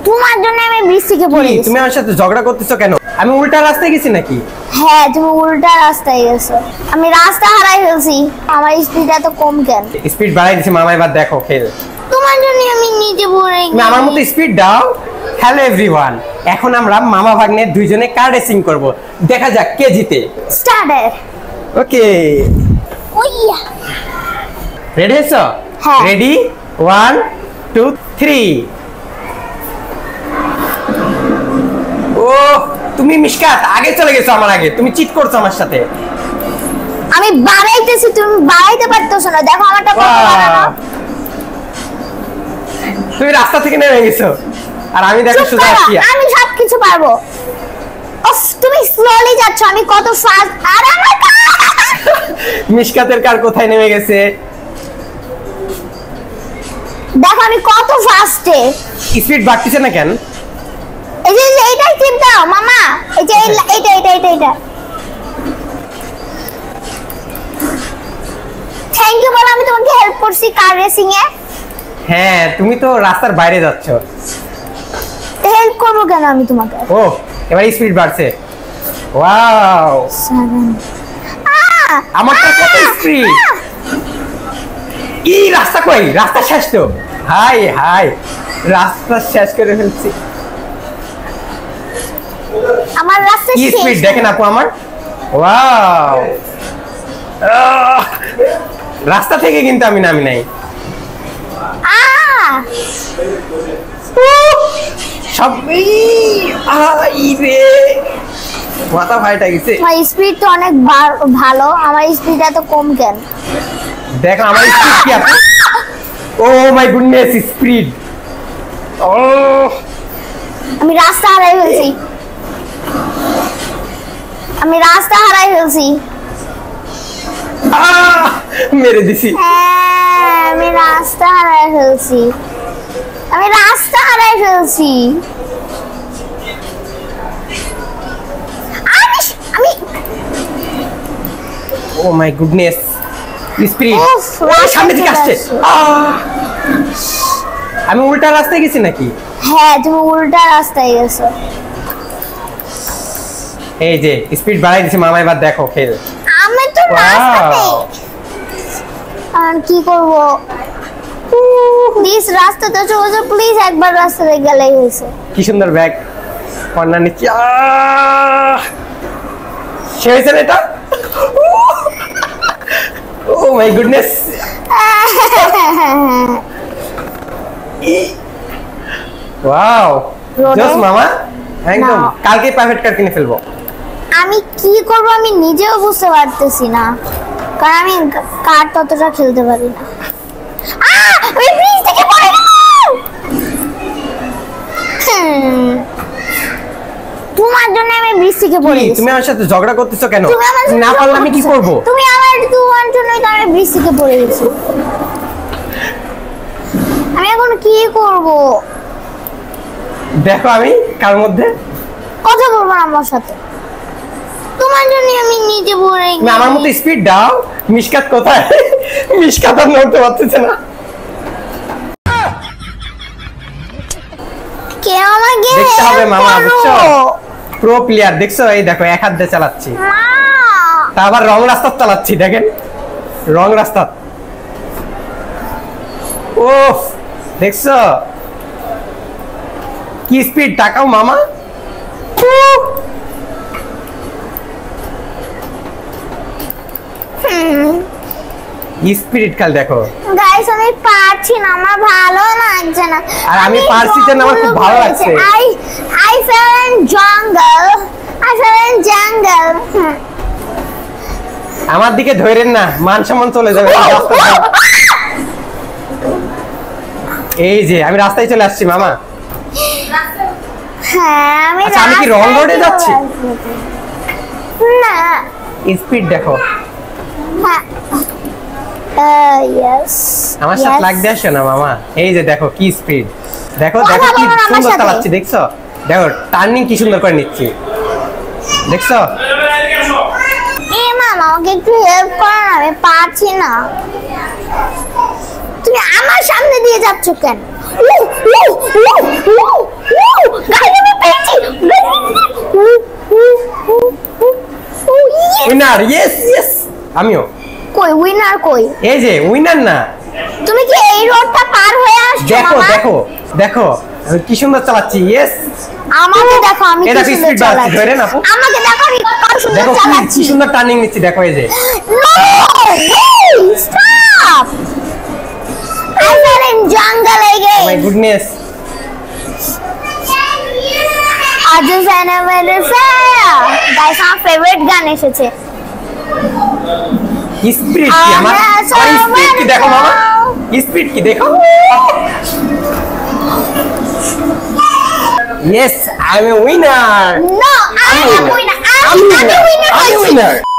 তোমার জন্য আমি ব্রিজ থেকে পড়ে গেছি। তুমি আমার সাথে ঝগড়া করতেছো কেন? আমি উল্টা রাস্তায় গেছি নাকি? হ্যাঁ, তুমি উল্টা রাস্তায় গেছো। আমি রাস্তা হারাই ফেলছি। আমার স্পিড এত কম কেন? স্পিড বাড়াই দিছি মামা, এবার দেখো খেল। তোমার জন্য আমি নিজে পড়ে গেছি। তুমি আমার মতো স্পিড দাও। হ্যালো এভরিওয়ান, এখন আমরা মামা ভাগ্নে দুইজনে কার রেসিং করব, দেখা যাক কে জিতে। স্টার্টার। ওকে, ওইয়া রেডি আছো? হ্যাঁ। রেডি 1 2 3। ও তুমি মিশকাত আগে চলে গেছো আমার আগে, তুমি চিট করছো আমার সাথে। আমি বাড়াইতেছি, তুমি বাড়াইতে পারতেছো না। দেখো আমারটা কত বাড়ানো। তুমি রাস্তা থেকে নেমে গেছো আর আমি দেখো সোজা আসছি। আমি সবকিছু পারবো। ওফ, তুমি স্লোলি যাচ্ছ, আমি কত ফাস্ট। আর আমার মিশকাতের কার কোথায় নেমে গেছে? দেখো আমি কত ফাস্টে। স্পিড বাড়তিছে না কেন? এই যে এইটাই টিপ দাও মামা। এই যে এইটা থ্যাংক ইউ বলো, আমি তোমাকে হেল্প করছি কার রেসিং এ। হ্যাঁ, তুমি তো রাস্তার বাইরে যাচ্ছ। হেল্প করবো কেন আমি তোমাকে? ও এবার স্পিড বাড়ছে। ওয়াও, আমারটা কত স্পিড! এই রাস্তা কই? রাস্তা শেষ তো। হাই হাই, রাস্তা শেষ করে ফেলছি। আমার রাস্তা কি শেষ। স্পিড দেখেন আপু আমার। ওয়াও, রাস্তা থেকে কিন্তু আমি নামি নাই। সব মাথা ফাইটা গেছে। আমার স্পিড তো অনেক ভালো, আমার স্পিড এত কম কেন? দেখো আমার স্পিড কি আপু। ও মাই গুডনেস, স্পিড। ও আমি রাস্তা হারাই ফেলছি। মেরে দিছি। হ্যাঁ, আমি রাস্তা হারাই ফেলছি। Oh my goodness, speed. উফ, সামনে থেকে আসছে। আসছে। আমি উল্টা রাস্তায় গেছি নাকি? হ্যাঁ, তুমি উল্টা রাস্তায় গেছো। এই যে স্পিড বাড়াই দিছি মামা, এবার দেখো খেল। আমি তো রাস্তাতে। আর কি করব? প্লিজ রাস্তাতে চলো, প্লিজ একবার রাস্তাতে গেলেই হয়েছে। কি সুন্দর ব্যাগ, কর্নার নিচে। সে হয়েছে না এটা? ও মাই গুডনেস। ওয়াও, জোস মামা, একদম। কালকে পারফেক্ট কার কিনে ফেলবো। আমি কি করব আমি নিজেও বুঝতে পারতেছি না, কারণ আমি কার ততটা খেলতে পারি না। আমি ব্রিজ থেকে পড়ে গেলাম। তোমার জন্য আমি ব্রিজ থেকে পড়ে গেছি। তুমি আমার সাথে ঝগড়া করতেছো কেন? তুমি আমার সাথে না পারলে আমি কি করব? তোমার জন্যই তো আমি ব্রিজ থেকে পড়ে গেছি। আমি এখন কি করব? দেখো আমি কার মধ্যে কথা বলবো না আমার সাথে। তোমার জন্য আমি নিজে পড়ে গেছি। না, আমার মতো স্পিড দাও। মিশকাত কোথায়? মিশকাত আর নড়তে পারতেছে না। কে আমাকে দেখতে হবে help মামা, করো। বুঝছো? প্রো প্লেয়ার দেখছো? এই দেখো এক হাত দিয়ে চালাচ্ছি, মা, তা আবার রং রাস্তা চালাচ্ছি। দেখেন রং রাস্তা। ওফ, দেখছো কি স্পিড? টাকাও মামা। স্পিরিট কাল দেখো। গাইস আমি পারছি না, আমার ভালো লাগছে না। আর আমি পারছি যে আমার খুব ভালো লাগছে। I fell in jungle. আমার দিকে ধরেন না, মান সম্মান চলে যাবে। এই যে আমি রাস্তায় চলে আসছি মামা। হ্যাঁ, আমি আচ্ছা, আমি কি রং রোডে যাচ্ছি? না, স্পিড দেখো। ইয়েস আমার সাথে লাগ দিয়ে আসো না মামা। এই যে দেখো কি স্পিড, দেখো দেখো কি সুন্দর চালাচ্ছি। দেখছো? দেখো টার্নিং কি সুন্দর করে নিচ্ছি, দেখছো? মামা আমাকে একটু হেল্প করো না, আমি পারছি না। তুমি আমার সামনে দিয়ে যাচ্ছ কেন? Winner, yes yes. আমিও। কই উইনার কই? এই যে উইনার না। তুমি কি এই রোডটা পার হয়ে আসছো দেখো মামা? দেখো দেখো আমি কি সুন্দর চালাচ্ছি, ইয়েস। আমাকে দেখো আমি এটা কি কি সুন্দর speed বাড়াচ্ছি, চালাচ্ছি। ধরে না আপু? আমাকে দেখো আমি কত সুন্দর দেখো কি চালাচ্ছি। সুন্দর টার্নিং নিচ্ছি, দেখো এই যে। No! Hey! Stop! I fell in jungle my again. Goodness. I just animated fire. Guys, আমার favorite গান এসেছে। স্পিড কি আমার? স্পিড কি দেখো মামা, স্পিড কি দেখো। Yes, I'm a winner. No, I am winner. আমি winner হয়েছি। winner.